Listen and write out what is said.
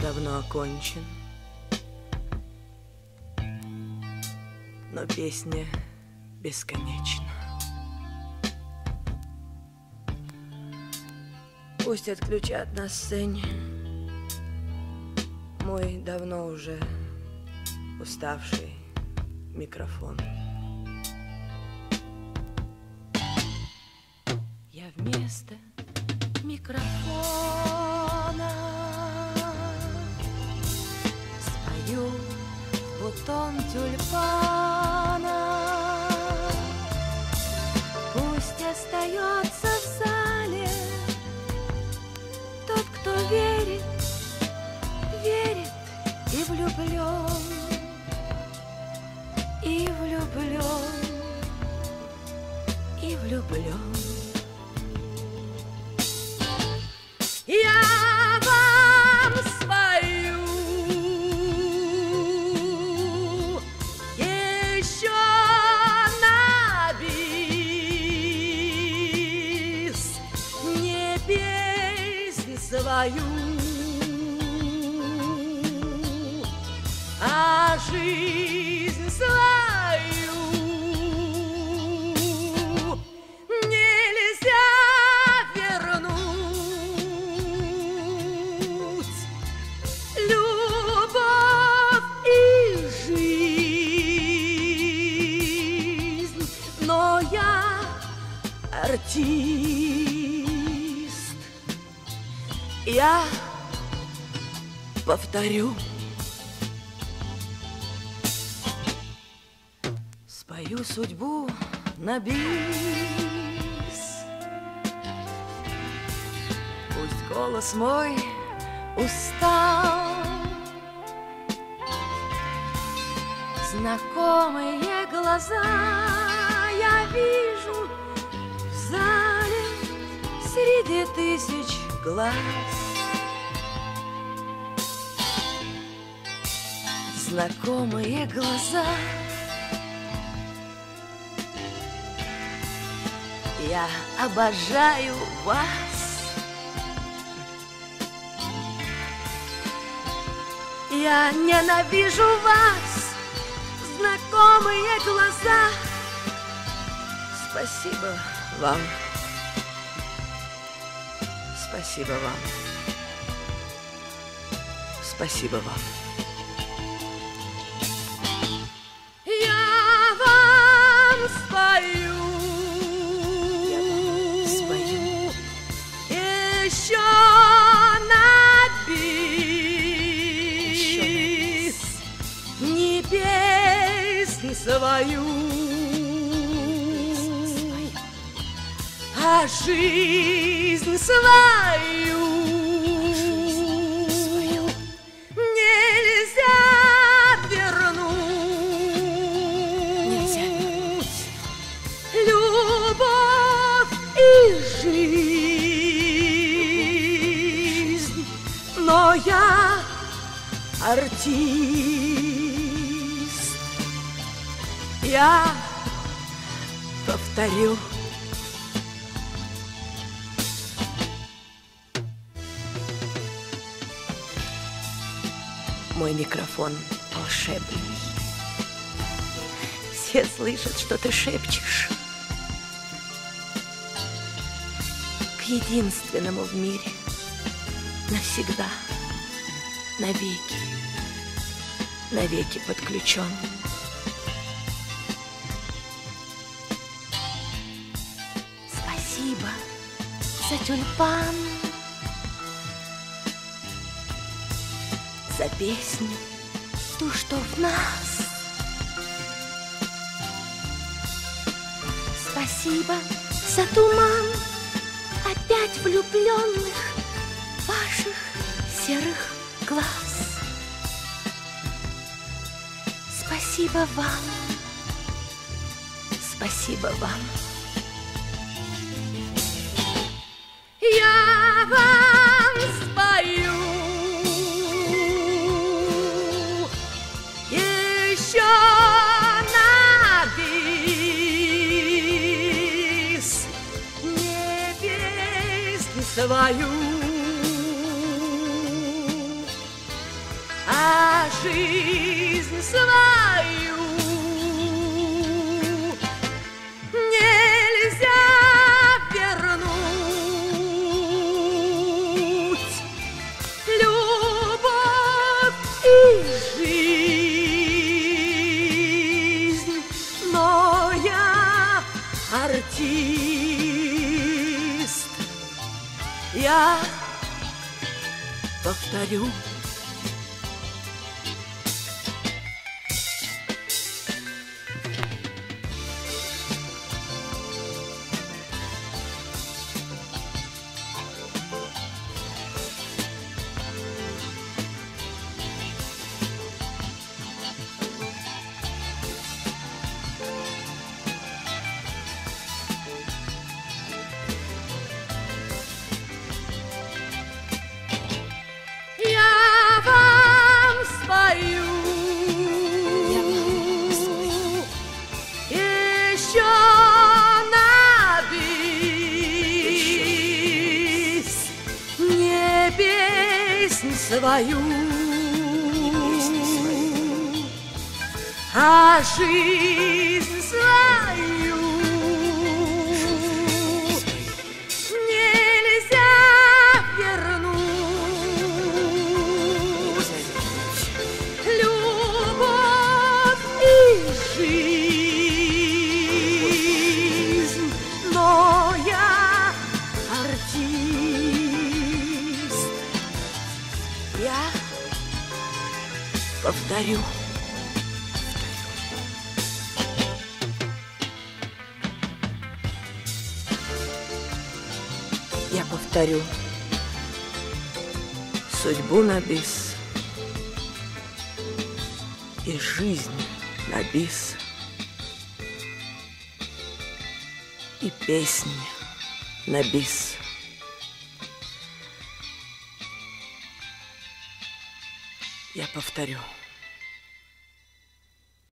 давно окончен, но песня бесконечна. Пусть отключат на сцене мой давно уже уставший микрофон. Я вместо микрофона спою в бутон тюльпана. Пусть остается в зале тот, кто верит, верит и влюблен, и влюблен, и влюблен. Я вам спою еще на бис, не песнь свою, а жизнь свою. Артист, я повторю, спою судьбу на бис. Пусть голос мой устал, знакомые глаза я вижу в зале среди тысяч глаз. Знакомые глаза, я обожаю вас. Я ненавижу вас, знакомые глаза. Спасибо вам. Спасибо вам. Спасибо вам. Я вам спою. Еще на бис, не песнь свою, а жизнь свою. Нельзя вернуть любовь и жизнь, но я артист. Я повторю. Мой микрофон волшебный. Все слышат, что ты шепчешь к единственному в мире, навсегда, навеки, навеки подключен. Спасибо за тюльпан, за песню, ту, что в нас. Спасибо за туман опять влюбленных ваших серых глаз. Спасибо вам. Спасибо вам. Я вам спою еще на бис, не песнь свою, жизнь свою нельзя вернуть. Любовь и жизнь, но я артист. Я повторю. Свою, а жизнь свою нельзя вернуть. Любовь и жизнь, но я артист. Я повторю. Я повторю судьбу на бис и жизнь на бис и песни на бис. Я повторю.